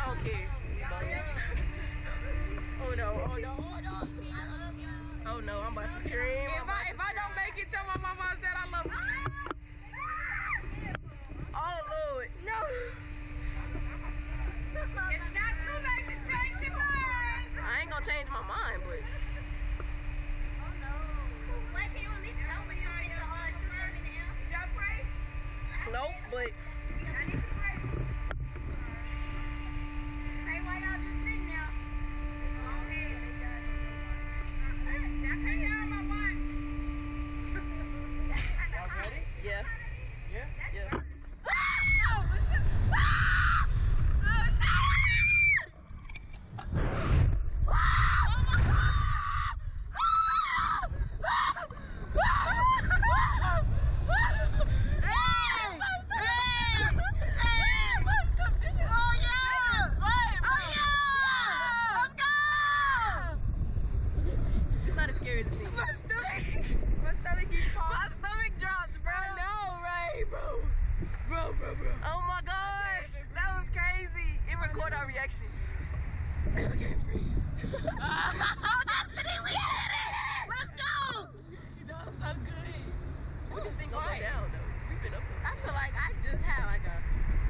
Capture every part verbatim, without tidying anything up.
don't care. Oh no, oh no, oh no. Oh no, I'm about to scream. If I if I don't make it, tell my mama I said I love her. Oh Lord. No. It's not too late to change your mind. I ain't gonna change my mind, but. Oh no. Wait, can you at least help me to uh, shoot them in the air? Did y'all pray? Nope, but. I need to pray. Hey, why y'all just sitting there? It's long head. Now cut down my watch. Y'all ready? Yeah. Yeah? Yeah. Scary to see. My stomach, my stomach keeps My popping. stomach dropped, bro. I know, right, bro? Bro, bro, bro. Oh my gosh, that was crazy. It recorded our reaction. I can't breathe. Oh, Destiny, we did it! Let's go! That was so good. We just ain't gonna go down though. We've been up there. I feel like I just had like a.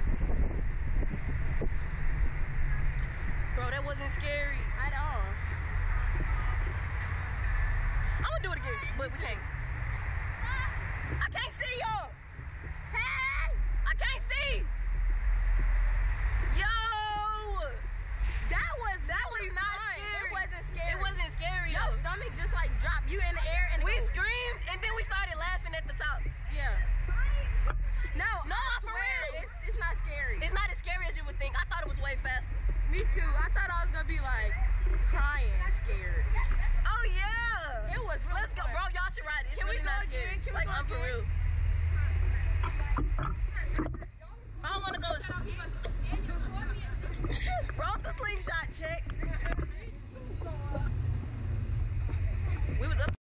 Bro, that wasn't scary At all. I'm gonna do it again, but we can't. I can't see y'all. Hey! I can't see. Yo! That was That was really not fun. scary. It wasn't scary. It wasn't scary. Your though. stomach just like dropped you in the air and We it goes- screamed and then we started laughing at the top. yeah. No, No, I for swear, real. it's it's not scary. It's not as scary as you would think. I thought it was way faster. Me too. I thought I was gonna be like crying, scared. Oh yeah! It was really Let's go, fun. bro. Y'all should ride it. It's Can we really go not again? scary. Can we like go I'm for again? real.